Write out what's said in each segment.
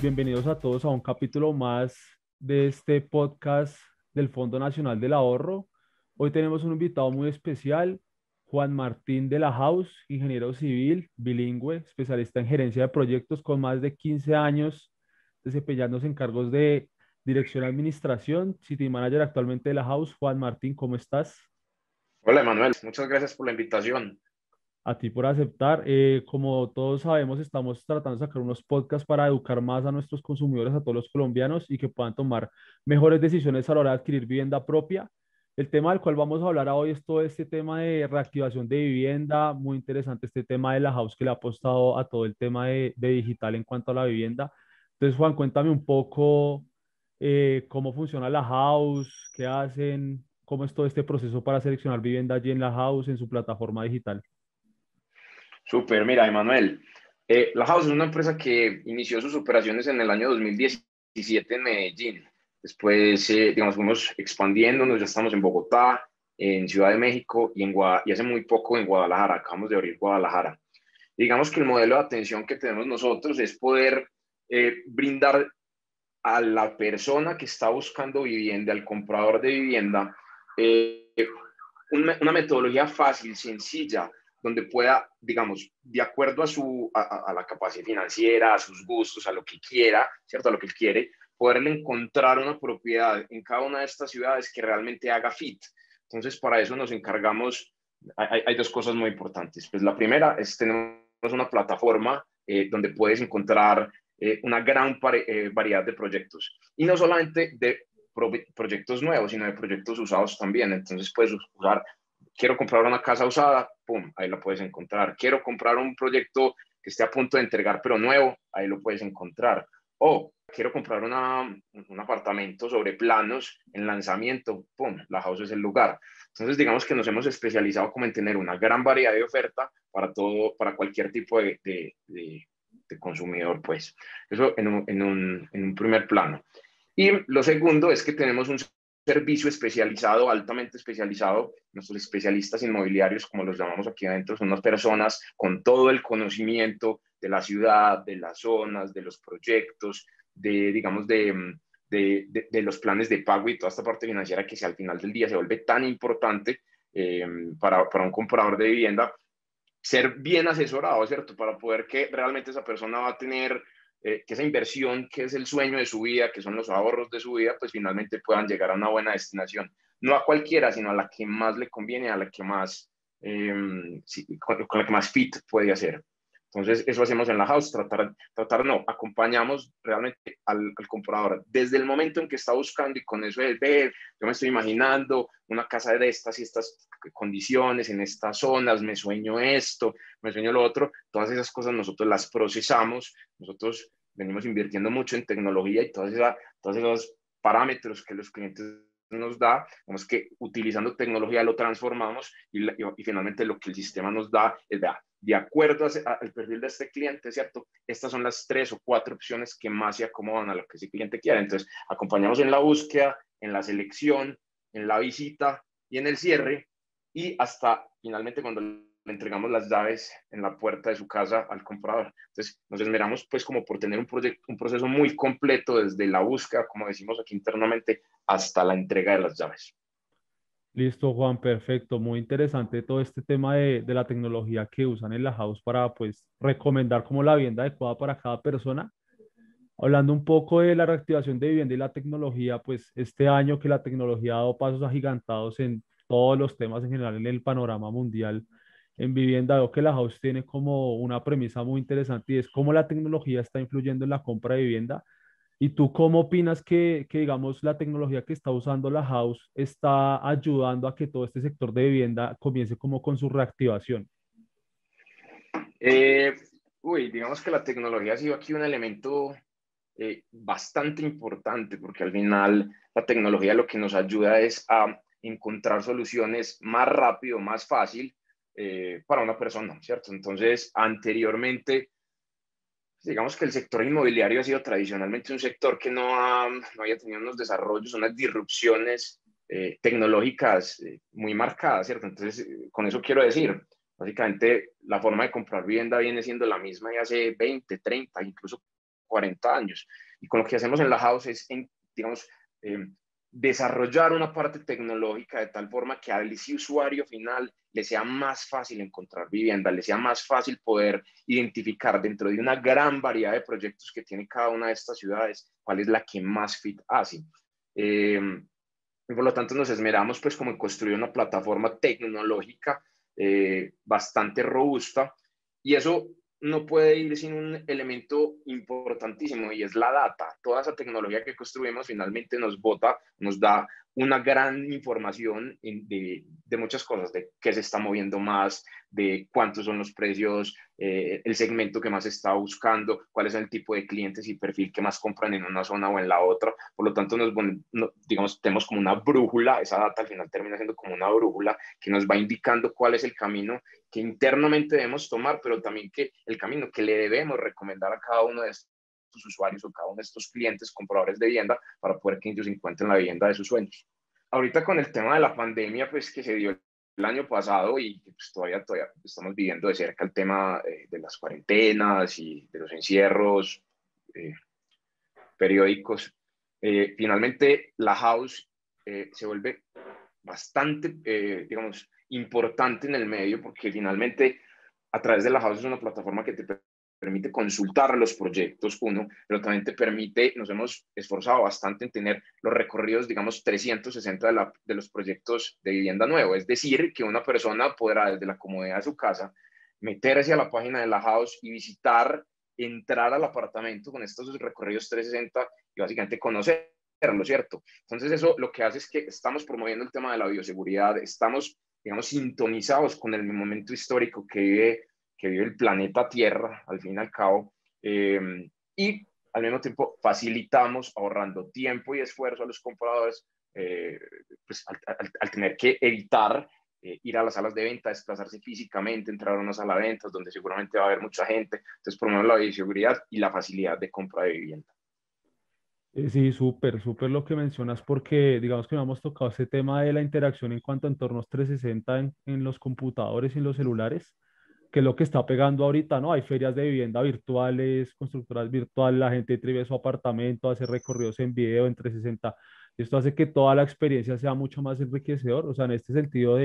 bienvenidos a todos a un capítulo más de este podcast del Fondo Nacional del Ahorro. Hoy tenemos un invitado muy especial, Juan Martín de la House, ingeniero civil, bilingüe, especialista en gerencia de proyectos con más de 15 años desempeñándose en cargos de dirección y administración, City Manager actualmente de la House. Juan Martín, ¿cómo estás? Hola, Emanuel. Muchas gracias por la invitación. A ti por aceptar. Como todos sabemos, estamos tratando de sacar unos podcasts para educar más a nuestros consumidores, a todos los colombianos, y que puedan tomar mejores decisiones a la hora de adquirir vivienda propia. El tema del cual vamos a hablar hoy es todo este tema de reactivación de vivienda. Muy interesante este tema de la house que le ha apostado a todo el tema de digital en cuanto a la vivienda. Entonces, Juan, cuéntame un poco cómo funciona la house, qué hacen, cómo es todo este proceso para seleccionar vivienda allí en la house, en su plataforma digital. Súper, mira, Emanuel. La House es una empresa que inició sus operaciones en el año 2017 en Medellín. Después, digamos, fuimos expandiéndonos, ya estamos en Bogotá, en Ciudad de México y hace muy poco en Guadalajara. Acabamos de abrir Guadalajara. Digamos que el modelo de atención que tenemos nosotros es poder brindar a la persona que está buscando vivienda, al comprador de vivienda, eh, una metodología fácil, sencilla, donde pueda, digamos, de acuerdo a la capacidad financiera, a sus gustos, a lo que quiera, ¿cierto? A lo que él quiere, poderle encontrar una propiedad en cada una de estas ciudades que realmente haga fit. Entonces, para eso nos encargamos, hay dos cosas muy importantes. Pues la primera es tenemos una plataforma donde puedes encontrar una gran variedad de proyectos. Y no solamente de proyectos nuevos, sino de proyectos usados también. Entonces puedes usar, quiero comprar una casa usada, pum, ahí la puedes encontrar. Quiero comprar un proyecto que esté a punto de entregar, pero nuevo, ahí lo puedes encontrar. O quiero comprar un apartamento sobre planos en lanzamiento, pum, la house es el lugar. Entonces, digamos que nos hemos especializado como en tener una gran variedad de oferta para todo, para cualquier tipo de consumidor, pues. Eso en un primer plano. Y lo segundo es que tenemos un servicio especializado, altamente especializado. Nuestros especialistas inmobiliarios, como los llamamos aquí adentro, son unas personas con todo el conocimiento de la ciudad, de las zonas, de los proyectos, digamos, de los planes de pago y toda esta parte financiera que si al final del día se vuelve tan importante para un comprador de vivienda, ser bien asesorado, ¿cierto? Para poder que realmente esa persona va a tener, que esa inversión, que es el sueño de su vida, que son los ahorros de su vida, pues finalmente puedan llegar a una buena destinación. No a cualquiera, sino a la que más le conviene, a la que más, sí, con la que más fit puede hacer. Entonces, eso hacemos en la house, no, acompañamos realmente al comprador desde el momento en que está buscando y con eso de ver, yo me estoy imaginando una casa de estas y estas condiciones, en estas zonas, me sueño esto, me sueño lo otro, todas esas cosas nosotros las procesamos, nosotros venimos invirtiendo mucho en tecnología y todos esos parámetros que los clientes nos da, vamos que utilizando tecnología lo transformamos y finalmente lo que el sistema nos da es, vea, de acuerdo al perfil de este cliente, ¿cierto? Estas son las 3 o 4 opciones que más se acomodan a lo que ese cliente quiere. Entonces, acompañamos en la búsqueda, en la selección, en la visita y en el cierre y hasta finalmente cuando le entregamos las llaves en la puerta de su casa al comprador. Entonces, nos esmeramos pues como por tener un proceso muy completo desde la búsqueda, como decimos aquí internamente, hasta la entrega de las llaves. Listo, Juan, perfecto. Muy interesante todo este tema de la tecnología que usan en la house para, pues, recomendar como la vivienda adecuada para cada persona. Hablando un poco de la reactivación de vivienda y la tecnología, pues, este año que la tecnología ha dado pasos agigantados en todos los temas en general en el panorama mundial en vivienda, veo que la house tiene como una premisa muy interesante y es cómo la tecnología está influyendo en la compra de vivienda. ¿Y tú cómo opinas digamos, la tecnología que está usando la house está ayudando a que todo este sector de vivienda comience como con su reactivación? Eh, digamos que la tecnología ha sido aquí un elemento bastante importante porque al final la tecnología lo que nos ayuda es a encontrar soluciones más rápido, más fácil para una persona, ¿cierto? Entonces, anteriormente, digamos que el sector inmobiliario ha sido tradicionalmente un sector que no había tenido unos desarrollos, unas disrupciones tecnológicas muy marcadas, ¿cierto? Entonces, con eso quiero decir, básicamente la forma de comprar vivienda viene siendo la misma de hace 20, 30, incluso 40 años. Y con lo que hacemos en la house es, digamos, desarrollar una parte tecnológica de tal forma que a ese usuario final le sea más fácil encontrar vivienda, le sea más fácil poder identificar dentro de una gran variedad de proyectos que tiene cada una de estas ciudades cuál es la que más fit hace. Y por lo tanto nos esmeramos pues como en construir una plataforma tecnológica bastante robusta, y eso no puede ir sin un elemento importantísimo, y es la data. Toda esa tecnología que construimos finalmente nos da una gran información de muchas cosas, de qué se está moviendo más, de cuántos son los precios, el segmento que más se está buscando, cuál es el tipo de clientes y perfil que más compran en una zona o en la otra. Por lo tanto, digamos, tenemos como una brújula. Esa data al final termina siendo como una brújula que nos va indicando cuál es el camino que internamente debemos tomar, pero también que el camino que le debemos recomendar a cada uno de estos usuarios o cada uno de estos clientes compradores de vivienda para poder que ellos encuentren la vivienda de sus sueños. Ahorita con el tema de la pandemia, pues que se dio el año pasado, y pues todavía estamos viviendo de cerca el tema de las cuarentenas y de los encierros periódicos, finalmente la house se vuelve bastante, digamos, importante en el medio, porque finalmente a través de la house es una plataforma que te permite consultar los proyectos, uno, pero también te permite, nos hemos esforzado bastante en tener los recorridos, digamos, 360 de los proyectos de vivienda nuevo. Es decir, que una persona podrá desde la comodidad de su casa meterse a la página de la house y entrar al apartamento con estos recorridos 360 y básicamente conocerlo, ¿cierto? Entonces eso lo que hace es que estamos promoviendo el tema de la bioseguridad, estamos, digamos, sintonizados con el momento histórico que vive el planeta Tierra, al fin y al cabo, y al mismo tiempo facilitamos ahorrando tiempo y esfuerzo a los compradores, pues al tener que evitar ir a las salas de venta, desplazarse físicamente, entrar a una sala de ventas donde seguramente va a haber mucha gente. Entonces promueve la bioseguridad y la facilidad de compra de vivienda. Sí, súper, súper lo que mencionas porque digamos que no hemos tocado ese tema de la interacción en cuanto a entornos 360 en los computadores y en los celulares, que es lo que está pegando ahorita, ¿no? Hay ferias de vivienda virtuales, constructoras virtuales, la gente trive su apartamento, hace recorridos en video, en 360. Esto hace que toda la experiencia sea mucho más enriquecedor, o sea, en este sentido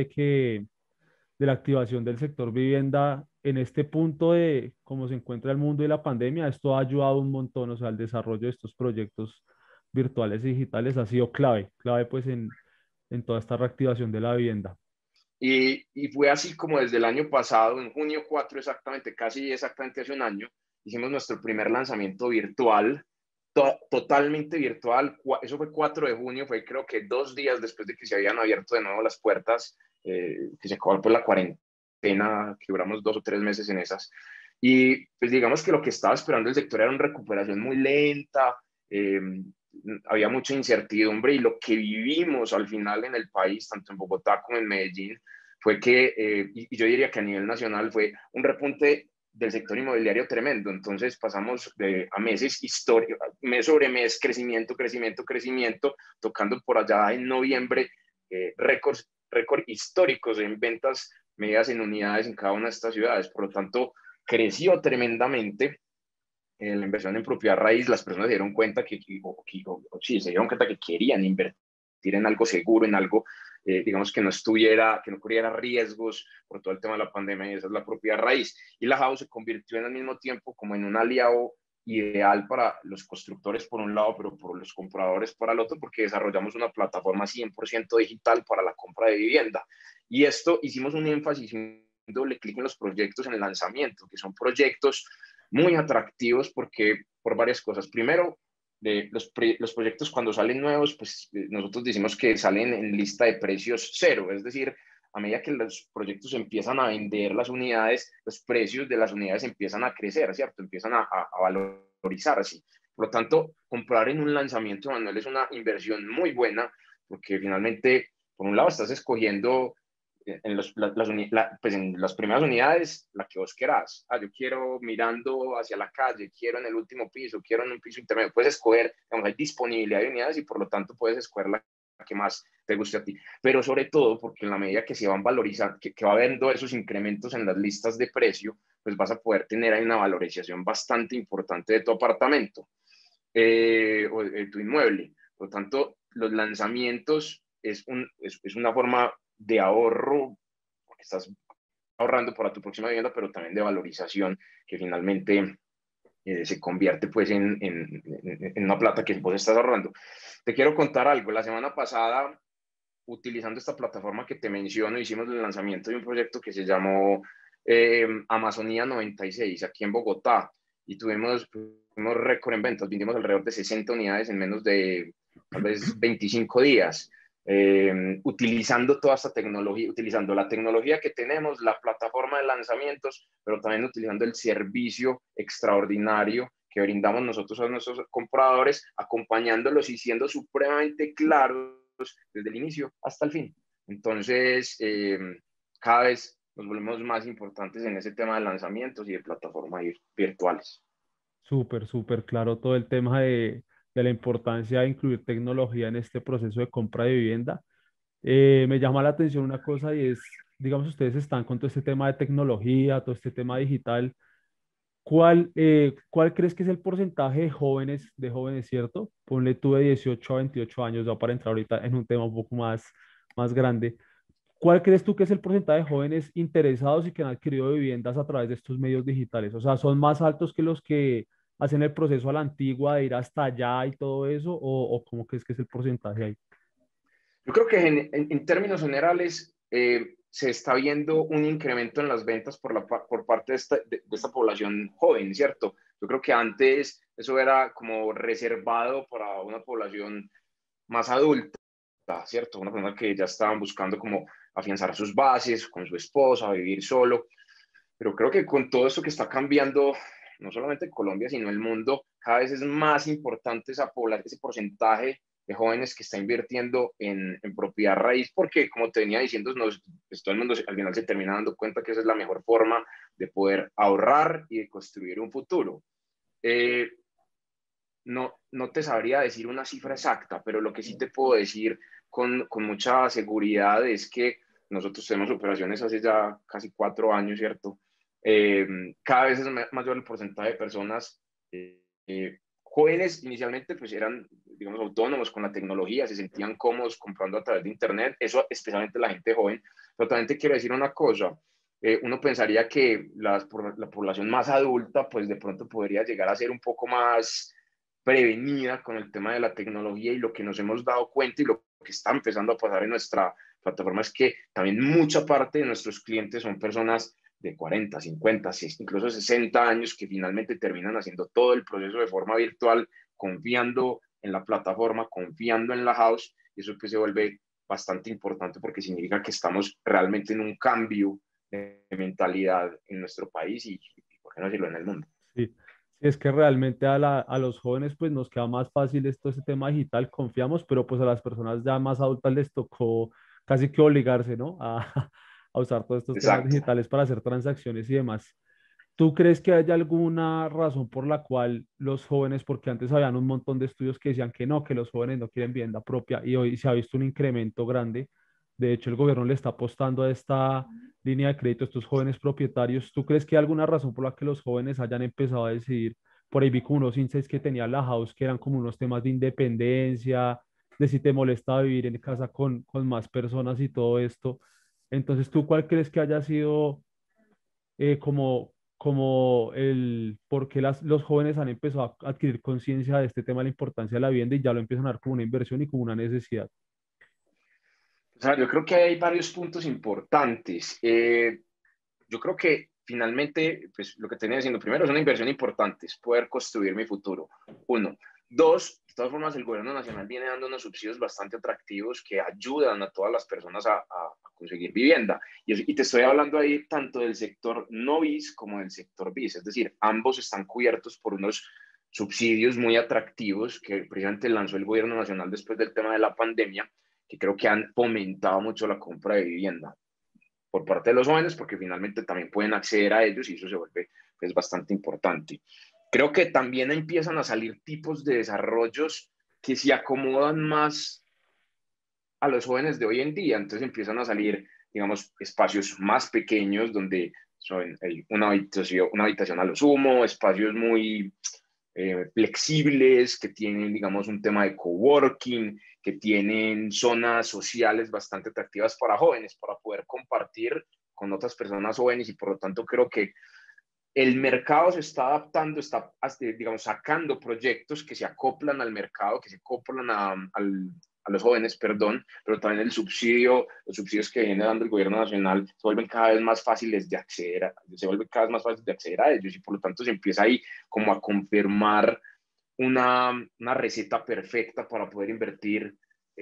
de la activación del sector vivienda en este punto de cómo se encuentra el mundo y la pandemia, esto ha ayudado un montón, o sea, el desarrollo de estos proyectos virtuales y digitales ha sido clave, clave pues en toda esta reactivación de la vivienda. Y fue así como desde el año pasado, en junio 4 exactamente, casi exactamente hace un año, hicimos nuestro primer lanzamiento virtual, totalmente virtual. Eso fue 4 de junio, fue creo que 2 días después de que se habían abierto de nuevo las puertas, que se acabó pues la cuarentena, que duramos 2 o 3 meses en esas. Y pues digamos que lo que estaba esperando el sector era una recuperación muy lenta, eh, había mucha incertidumbre, y lo que vivimos al final en el país, tanto en Bogotá como en Medellín, fue que, y yo diría que a nivel nacional fue un repunte del sector inmobiliario tremendo. Entonces pasamos a meses históricos, mes sobre mes, crecimiento, crecimiento, crecimiento, tocando por allá en noviembre récords históricos en ventas medidas en unidades en cada una de estas ciudades. Por lo tanto, creció tremendamente la inversión en propiedad raíz. Las personas se dieron cuenta sí, se dieron cuenta que querían invertir en algo seguro, en algo, digamos, que no corriera riesgos por todo el tema de la pandemia, y esa es la propiedad raíz. Y la house se convirtió en al mismo tiempo como en un aliado ideal para los constructores por un lado, pero por los compradores por el otro, porque desarrollamos una plataforma 100% digital para la compra de vivienda. Y esto hicimos un énfasis, un doble clic en los proyectos en el lanzamiento, que son proyectos muy atractivos por varias cosas. Primero, los proyectos cuando salen nuevos, pues nosotros decimos que salen en lista de precios cero, es decir, a medida que los proyectos empiezan a vender las unidades, los precios de las unidades empiezan a crecer, ¿cierto? Empiezan a valorizarse. Por lo tanto, comprar en un lanzamiento, Manuel, es una inversión muy buena, porque finalmente, por un lado, estás escogiendo pues en las primeras unidades, la que vos querás. Yo quiero mirando hacia la calle, quiero en el último piso, quiero en un piso intermedio. Puedes escoger, digamos, hay disponibilidad de unidades, y por lo tanto puedes escoger la que más te guste a ti, pero sobre todo porque en la medida que se van valorizando, que va habiendo esos incrementos en las listas de precio, pues vas a poder tener ahí una valorización bastante importante de tu apartamento o de tu inmueble. Por lo tanto, los lanzamientos es una forma de ahorro, porque estás ahorrando para tu próxima vivienda, pero también de valorización, que finalmente se convierte pues en una plata que vos estás ahorrando. Te quiero contar algo. La semana pasada, utilizando esta plataforma que te menciono, hicimos el lanzamiento de un proyecto que se llamó Amazonía 96 aquí en Bogotá y tuvimos récord en ventas, vendimos alrededor de 60 unidades en menos de tal vez 25 días. Utilizando toda esta tecnología, utilizando la tecnología que tenemos, la plataforma de lanzamientos, pero también utilizando el servicio extraordinario que brindamos nosotros a nuestros compradores, acompañándolos y siendo supremamente claros desde el inicio hasta el fin. Entonces, cada vez nos volvemos más importantes en ese tema de lanzamientos y de plataformas virtuales. Súper, súper claro todo el tema de la importancia de incluir tecnología en este proceso de compra de vivienda. Me llama la atención una cosa y es, digamos, ustedes están con todo este tema de tecnología, todo este tema digital. ¿Cuál crees que es el porcentaje de jóvenes, cierto? Ponle tú de 18 a 28 años, ya para entrar ahorita en un tema un poco más grande. ¿Cuál crees tú que es el porcentaje de jóvenes interesados y que han adquirido viviendas a través de estos medios digitales? O sea, ¿son más altos que los que hacen el proceso a la antigua de ir hasta allá y todo eso? ¿O cómo crees que es el porcentaje ahí? Yo creo que en términos generales se está viendo un incremento en las ventas por parte de esta población joven, ¿cierto? Yo creo que antes eso era como reservado para una población más adulta, ¿cierto? Una persona que ya estaban buscando como afianzar sus bases con su esposa, vivir solo. Pero creo que con todo esto que está cambiando, no solamente en Colombia, sino el mundo, cada vez es más importante ese porcentaje de jóvenes que está invirtiendo en propiedad raíz, porque como te venía diciendo, pues todo el mundo al final se termina dando cuenta que esa es la mejor forma de poder ahorrar y de construir un futuro. Eh, no te sabría decir una cifra exacta, pero lo que sí te puedo decir con mucha seguridad es que nosotros tenemos operaciones hace ya casi 4 años, ¿cierto? Cada vez es mayor el porcentaje de personas jóvenes, inicialmente pues eran, digamos, autónomos con la tecnología, se sentían cómodos comprando a través de Internet, eso especialmente la gente joven, pero también te quiero decir una cosa, uno pensaría que la población más adulta pues de pronto podría llegar a ser un poco más prevenida con el tema de la tecnología y lo que nos hemos dado cuenta y lo que está empezando a pasar en nuestra plataforma es que también mucha parte de nuestros clientes son personas de 40, 50, incluso 60 años que finalmente terminan haciendo todo el proceso de forma virtual, confiando en la plataforma, confiando en la house, y eso pues se vuelve bastante importante porque significa que estamos realmente en un cambio de mentalidad en nuestro país y por qué no decirlo, en el mundo. Sí, sí, es que realmente a los jóvenes pues nos queda más fácil esto, este tema digital, confiamos, pero pues a las personas ya más adultas les tocó casi que obligarse, ¿no? A usar todos estos temas Exacto. digitales para hacer transacciones y demás. ¿Tú crees que haya alguna razón por la cual los jóvenes, porque antes habían un montón de estudios que decían que no, que los jóvenes no quieren vivienda propia y hoy se ha visto un incremento grande? De hecho, el gobierno le está apostando a esta línea de crédito a estos jóvenes propietarios. ¿Tú crees que hay alguna razón por la que los jóvenes hayan empezado a decidir? Por ahí vi como unos insights que tenía la house, que eran como unos temas de independencia, de si te molesta vivir en casa con más personas y todo esto. Entonces, ¿tú cuál crees que haya sido como el por qué los jóvenes han empezado a adquirir conciencia de este tema de la importancia de la vivienda y ya lo empiezan a ver como una inversión y como una necesidad? O sea, yo creo que hay varios puntos importantes. Yo creo que finalmente, pues lo que tenía diciendo, primero es una inversión importante, es poder construir mi futuro. Uno. Dos, de todas formas, el gobierno nacional viene dando unos subsidios bastante atractivos que ayudan a todas las personas a conseguir vivienda. Y te estoy hablando ahí tanto del sector no bis como del sector bis, es decir, ambos están cubiertos por unos subsidios muy atractivos que precisamente lanzó el gobierno nacional después del tema de la pandemia, que creo que han fomentado mucho la compra de vivienda por parte de los jóvenes, porque finalmente también pueden acceder a ellos y eso se vuelve pues, bastante importante. Creo que también empiezan a salir tipos de desarrollos que se acomodan más a los jóvenes de hoy en día. Entonces empiezan a salir, digamos, espacios más pequeños donde hay una habitación a lo sumo, espacios muy flexibles, que tienen, digamos, un tema de coworking, que tienen zonas sociales bastante atractivas para jóvenes, para poder compartir con otras personas jóvenes, y por lo tanto creo que el mercado se está adaptando, está, digamos, sacando proyectos que se acoplan al mercado, que se acoplan a los jóvenes, perdón, pero también el subsidio, los subsidios que viene dando el gobierno nacional se vuelven cada vez más fáciles de acceder se vuelven cada vez más fáciles de acceder a ellos, y por lo tanto se empieza ahí como a confirmar una receta perfecta para poder invertir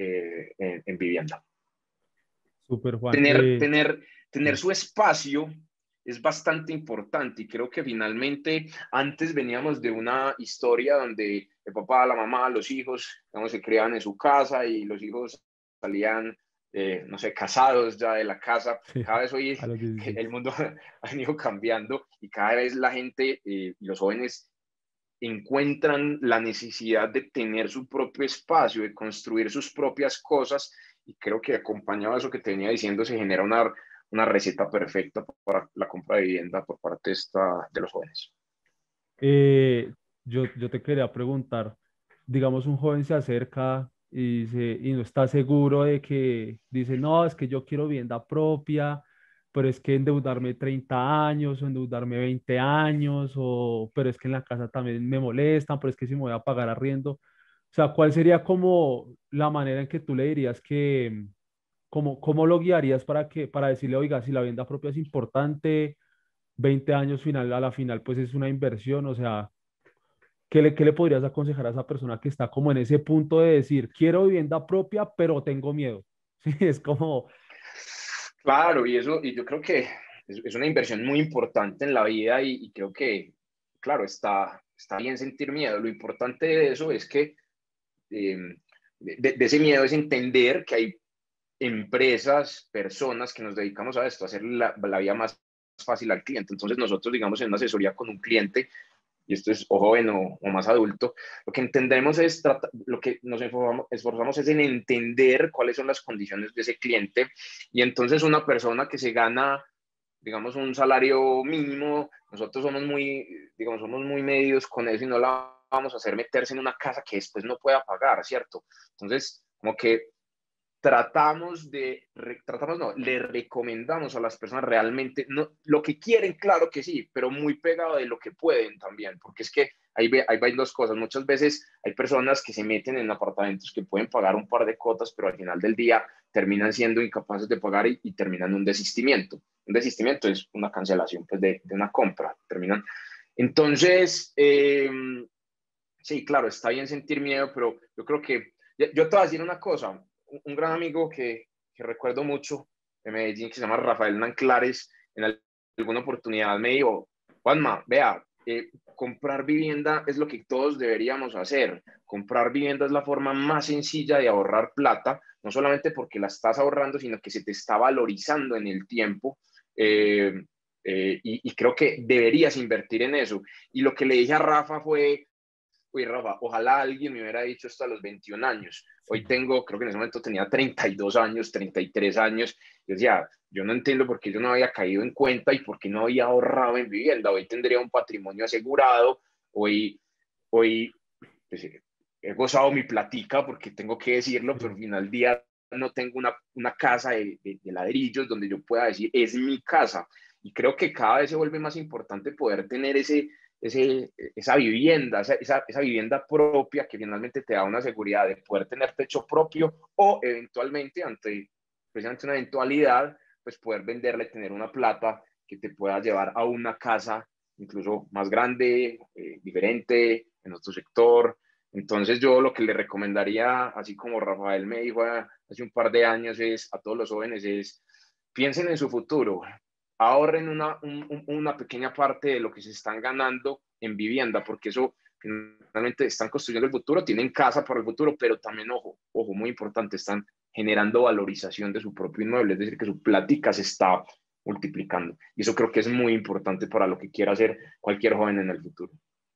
en vivienda. Súper, Juan. Tener Sí, su espacio es bastante importante, y creo que finalmente antes veníamos de una historia donde el papá, la mamá, los hijos, digamos, se criaban en su casa y los hijos salían, no sé, casados ya de la casa. sí, Cada vez hoy a los 17. el mundo ha ido cambiando, y cada vez la gente y los jóvenes encuentran la necesidad de tener su propio espacio, de construir sus propias cosas, y creo que acompañado de eso que te venía diciendo, se genera una receta perfecta para la compra de vivienda por parte de los jóvenes. Eh, yo te quería preguntar, digamos, un joven se acerca y, y no está seguro de que dice, no, es que yo quiero vivienda propia, pero es que endeudarme 30 años o endeudarme 20 años, o, pero es que en la casa también me molestan, pero es que si me voy a pagar arriendo. O sea, ¿cuál sería como la manera en que tú le dirías que, cómo lo guiarías para que, para decirle, oiga, si la vivienda propia es importante, 20 años final, a la final, pues es una inversión? O sea, qué le podrías aconsejar a esa persona que está como en ese punto de decir, quiero vivienda propia, pero tengo miedo? Sí, es como, Claro, y yo creo que es una inversión muy importante en la vida, y creo que, claro, está bien sentir miedo. Lo importante de eso es que eh, de ese miedo es entender que hay empresas, personas que nos dedicamos a esto, a hacer la vida más fácil al cliente. Entonces nosotros, digamos, en una asesoría con un cliente, y esto es o joven o más adulto, lo que entendemos es, lo que nos esforzamos es en entender cuáles son las condiciones de ese cliente, y entonces una persona que se gana, digamos, un salario mínimo, nosotros somos muy, digamos, somos muy medidos con eso, y no la vamos a hacer meterse en una casa que después no pueda pagar, ¿cierto? Entonces, como que tratamos no, le recomendamos a las personas realmente no, lo que quieren, claro que sí, pero muy pegado de lo que pueden también, porque es que ahí va dos cosas. Muchas veces hay personas que se meten en apartamentos que pueden pagar un par de cuotas, pero al final del día terminan siendo incapaces de pagar, y terminan un desistimiento. Un desistimiento es una cancelación, pues, de una compra. Terminan. Entonces, sí, claro, está bien sentir miedo, pero yo creo que, yo te voy a decir una cosa. Un gran amigo que recuerdo mucho de Medellín, que se llama Rafael Nanclares, en alguna oportunidad me dijo, Juanma, vea, comprar vivienda es lo que todos deberíamos hacer. Comprar vivienda es la forma más sencilla de ahorrar plata, no solamente porque la estás ahorrando, sino que se te está valorizando en el tiempo. eh, y creo que deberías invertir en eso. Y lo que le dije a Rafa fue, uy, Rafa, ojalá alguien me hubiera dicho esto a los 21 años. sí, Hoy tengo, creo que en ese momento tenía 32 años, 33 años. Yo decía, yo no entiendo por qué yo no había caído en cuenta y por qué no había ahorrado en vivienda. Hoy tendría un patrimonio asegurado. Hoy pues, he gozado mi platica, porque tengo que decirlo, pero al sí. final del día no tengo una casa de ladrillos donde yo pueda decir, es mi casa. Y creo que cada vez se vuelve más importante poder tener esa vivienda, esa vivienda propia, que finalmente te da una seguridad de poder tener techo propio, o eventualmente, ante precisamente una eventualidad, pues poder venderla y tener una plata que te pueda llevar a una casa incluso más grande, diferente, en otro sector. Entonces yo lo que le recomendaría, así como Rafael me dijo hace un par de años, es a todos los jóvenes, es piensen en su futuro, ahorren una pequeña parte de lo que se están ganando en vivienda, porque eso finalmente están construyendo el futuro, tienen casa para el futuro, pero también, ojo, muy importante, están generando valorización de su propio inmueble, es decir, que su plática se está multiplicando. Y eso creo que es muy importante para lo que quiera hacer cualquier joven en el futuro.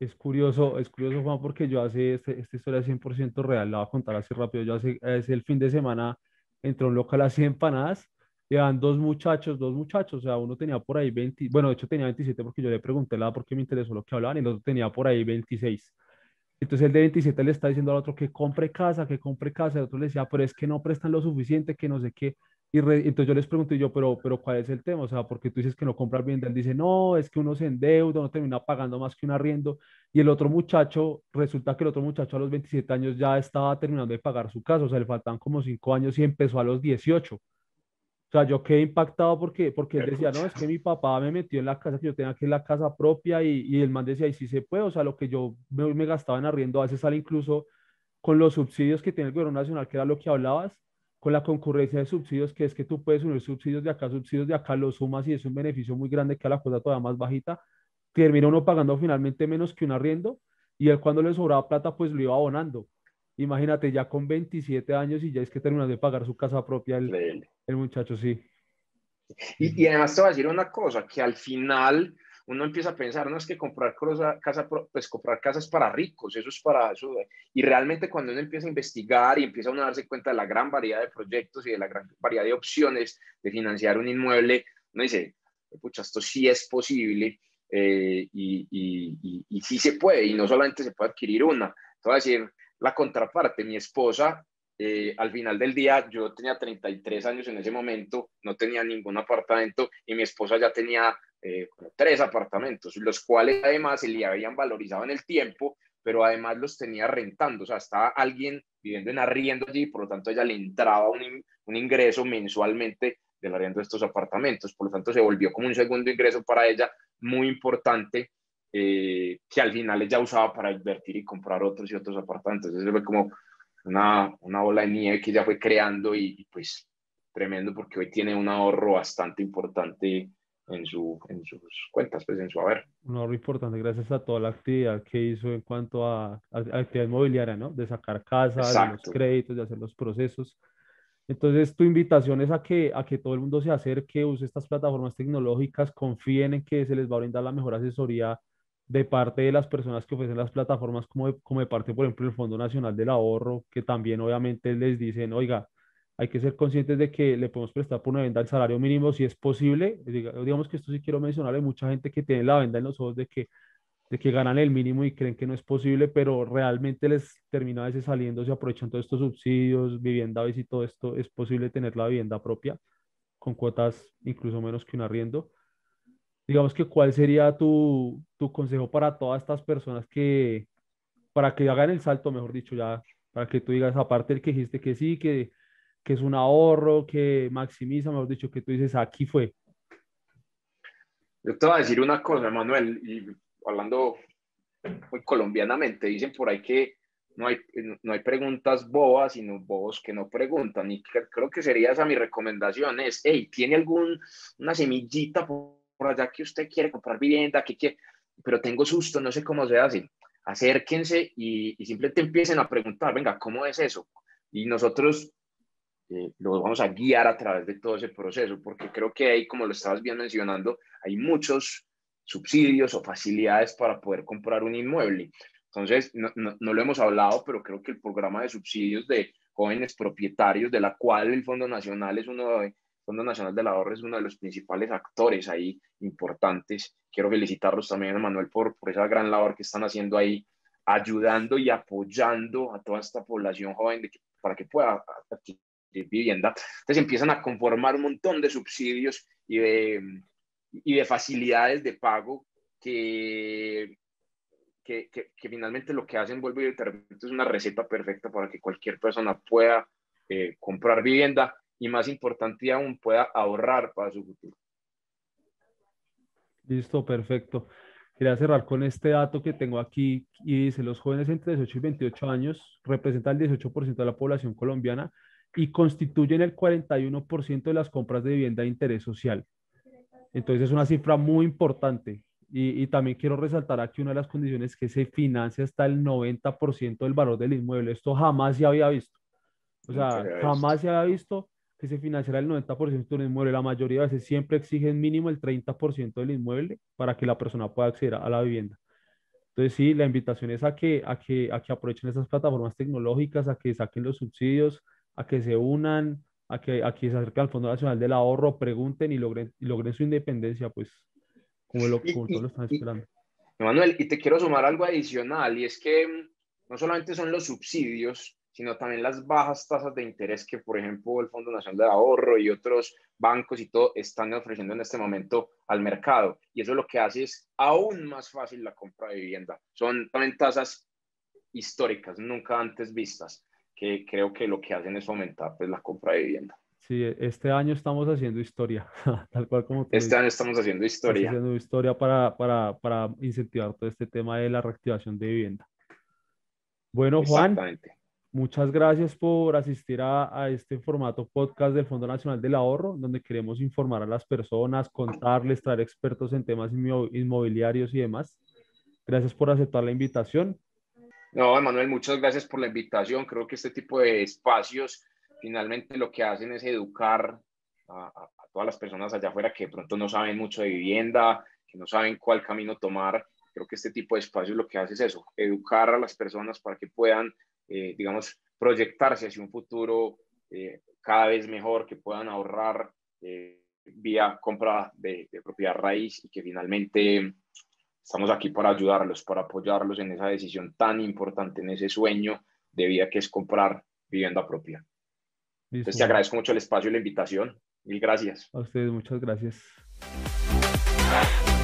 Es curioso, Juan, porque yo hace, esta historia es 100% real, la voy a contar así rápido. Yo hace el fin de semana entré a un local así de empanadas, llevan dos muchachos, o sea, uno tenía por ahí 20, bueno, de hecho tenía 27 porque yo le pregunté la porque me interesó lo que hablaban y el otro tenía por ahí 26. Entonces el de 27 le está diciendo al otro que compre casa, el otro le decía, pero es que no prestan lo suficiente, que no sé qué. Entonces yo les pregunté yo, pero ¿cuál es el tema? O sea, porque tú dices que no compras bien. Él dice, no, es que uno se endeuda, uno termina pagando más que un arriendo. Y el otro muchacho, resulta que el otro muchacho a los 27 años ya estaba terminando de pagar su casa, o sea, le faltan como 5 años y empezó a los 18. O sea, yo quedé impactado porque él decía, no, es que mi papá me metió en la casa, que yo tenía que ir la casa propia y el man decía, y sí se puede, o sea, lo que yo me gastaba en arriendo a veces sale incluso con los subsidios que tiene el gobierno nacional, que era lo que hablabas, con la concurrencia de subsidios, que es que tú puedes unir subsidios de acá, los sumas y es un beneficio muy grande que a la cosa todavía más bajita, termina uno pagando finalmente menos que un arriendo y él cuando le sobraba plata pues lo iba abonando. Imagínate, ya con 27 años y ya es que terminas de pagar su casa propia Increíble. el muchacho, sí. Sí, Y sí. además te voy a decir una cosa, que al final uno empieza a pensar, no es que comprar pues comprar casas para ricos, eso es para eso. Y realmente cuando uno empieza a investigar y empieza uno a darse cuenta de la gran variedad de proyectos y de la gran variedad de opciones de financiar un inmueble, uno dice, pucha, esto sí es posible y sí se puede, y no solamente se puede adquirir una. Te voy a decir la contraparte, mi esposa al final del día yo tenía 33 años en ese momento, no tenía ningún apartamento y mi esposa ya tenía como 3 apartamentos, los cuales además se le habían valorizado en el tiempo, pero además los tenía rentando, o sea, estaba alguien viviendo en arriendo allí, por lo tanto a ella le entraba un ingreso mensualmente del arriendo de estos apartamentos, por lo tanto se volvió como un segundo ingreso para ella muy importante que al final ella usaba para invertir y comprar otros y otros apartamentos. Entonces fue como una bola de nieve que ya fue creando y pues tremendo porque hoy tiene un ahorro bastante importante en sus cuentas, pues en su haber. Un ahorro importante gracias a toda la actividad que hizo en cuanto a actividad inmobiliaria, ¿no? De sacar casas, de los Exacto. créditos, de hacer los procesos. Entonces, tu invitación es a que todo el mundo se acerque, use estas plataformas tecnológicas, confíen en que se les va a brindar la mejor asesoría de parte de las personas que ofrecen las plataformas, como de parte, por ejemplo, el Fondo Nacional del Ahorro, que también obviamente les dicen, oiga, hay que ser conscientes de que le podemos prestar por una venta al salario mínimo si es posible. Digamos que esto sí quiero mencionar, hay mucha gente que tiene la venda en los ojos de que ganan el mínimo y creen que no es posible, pero realmente les termina a veces saliendo, se aprovechan todos estos subsidios, vivienda y todo esto, es posible tener la vivienda propia con cuotas incluso menos que un arriendo. Digamos que cuál sería tu consejo para todas estas personas para que hagan el salto, mejor dicho, ya, para que tú digas, aparte del que dijiste que sí, que es un ahorro, que maximiza, mejor dicho, que tú dices, aquí fue. Yo te voy a decir una cosa, Manuel, y hablando muy colombianamente, dicen por ahí que no hay preguntas bobas, sino bobos que no preguntan. Y creo que sería esa mi recomendación, es, hey, ¿tiene una semillita por allá que usted quiere comprar vivienda, que quiere, pero tengo susto, no sé cómo se hace? Acérquense y simplemente empiecen a preguntar, venga, ¿cómo es eso? Y nosotros los vamos a guiar a través de todo ese proceso, porque creo que ahí, como lo estabas bien mencionando, hay muchos subsidios o facilidades para poder comprar un inmueble. Entonces, no lo hemos hablado, pero creo que el programa de subsidios de jóvenes propietarios, de la cual el Fondo Nacional Fondo Nacional del Ahorro es uno de los principales actores ahí importantes. Quiero felicitarlos también, Manuel, por esa gran labor que están haciendo ahí, ayudando y apoyando a toda esta población joven para que pueda adquirir vivienda. Entonces empiezan a conformar un montón de subsidios y de facilidades de pago que finalmente lo que hacen, vuelvo y te repito, es una receta perfecta para que cualquier persona pueda comprar vivienda y más importante aún, pueda ahorrar para su futuro. Listo, perfecto. Quería cerrar con este dato que tengo aquí y dice, los jóvenes entre 18 y 28 años representan el 18% de la población colombiana y constituyen el 41% de las compras de vivienda de interés social. Entonces es una cifra muy importante. Y también quiero resaltar aquí una de las condiciones que se financia hasta el 90% del valor del inmueble. Esto jamás se había visto. O Nunca sea, se ha visto. jamás se había visto que se financiara el 90% de un inmueble. La mayoría de veces siempre exigen mínimo el 30% del inmueble para que la persona pueda acceder a la vivienda. Entonces sí, la invitación es a que aprovechen esas plataformas tecnológicas, a que saquen los subsidios, a que se unan, a que se acerquen al Fondo Nacional del Ahorro, pregunten y logren su independencia, pues como todos lo están Y, esperando. Manuel, y te quiero sumar algo adicional, y es que no solamente son los subsidios, sino también las bajas tasas de interés que, por ejemplo, el Fondo Nacional de Ahorro y otros bancos y todo están ofreciendo en este momento al mercado. Y eso lo que hace es aún más fácil la compra de vivienda. Son también tasas históricas, nunca antes vistas, que creo que lo que hacen es fomentar pues, la compra de vivienda. Sí, este año estamos haciendo historia, tal cual como tú lo Este dices. año estamos haciendo Estás historia. haciendo historia para incentivar todo este tema de la reactivación de vivienda. Bueno, Juan, Exactamente. muchas gracias por asistir a este formato podcast del Fondo Nacional del Ahorro, donde queremos informar a las personas, contarles, traer expertos en temas inmobiliarios y demás. Gracias por aceptar la invitación. No, Emanuel, muchas gracias por la invitación. Creo que este tipo de espacios finalmente lo que hacen es educar a todas las personas allá afuera que de pronto no saben mucho de vivienda, que no saben cuál camino tomar. Creo que este tipo de espacios lo que hace es eso, educar a las personas para que puedan, digamos, proyectarse hacia un futuro cada vez mejor, que puedan ahorrar vía compra de propiedad raíz y que finalmente estamos aquí para ayudarlos, para apoyarlos en esa decisión tan importante, en ese sueño de vida que es comprar vivienda propia. Listo, Entonces te Juan. agradezco mucho el espacio y la invitación. Mil gracias. A ustedes muchas gracias.